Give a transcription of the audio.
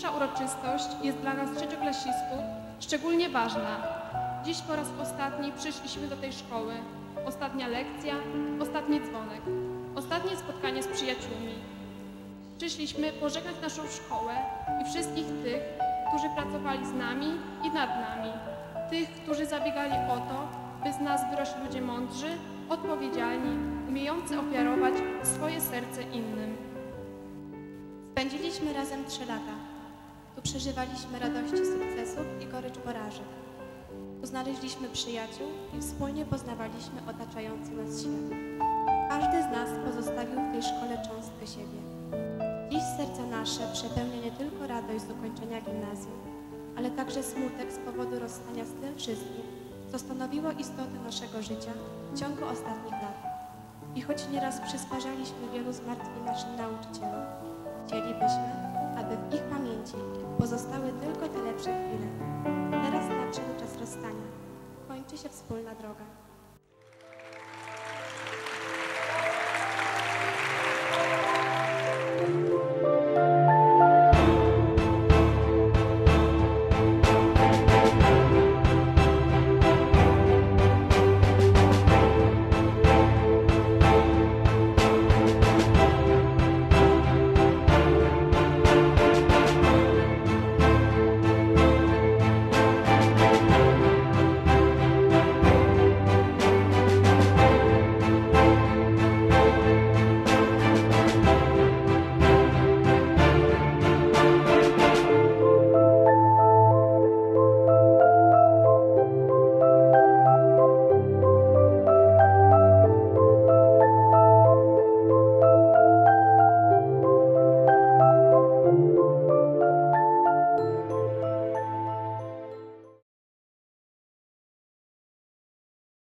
Dzisiejsza uroczystość jest dla nas trzecioklasistów szczególnie ważna. Dziś po raz ostatni przyszliśmy do tej szkoły. Ostatnia lekcja, ostatni dzwonek, ostatnie spotkanie z przyjaciółmi. Przyszliśmy pożegnać naszą szkołę i wszystkich tych, którzy pracowali z nami i nad nami. Tych, którzy zabiegali o to, by z nas wyrośli ludzie mądrzy, odpowiedzialni, umiejący ofiarować swoje serce innym. Spędziliśmy razem 3 lata. Tu przeżywaliśmy radości sukcesów i gorycz porażek. Tu znaleźliśmy przyjaciół i wspólnie poznawaliśmy otaczający nas świat. Każdy z nas pozostawił w tej szkole cząstkę siebie. Dziś serce nasze przepełnia nie tylko radość z ukończenia gimnazjum, ale także smutek z powodu rozstania z tym wszystkim, co stanowiło istotę naszego życia w ciągu ostatnich lat. I choć nieraz przysparzaliśmy wielu zmartwień naszym nauczycielom, chcielibyśmy, aby w ich pamięci pozostały tylko te lepsze chwile. Teraz nadszedł czas rozstania. Kończy się wspólna droga.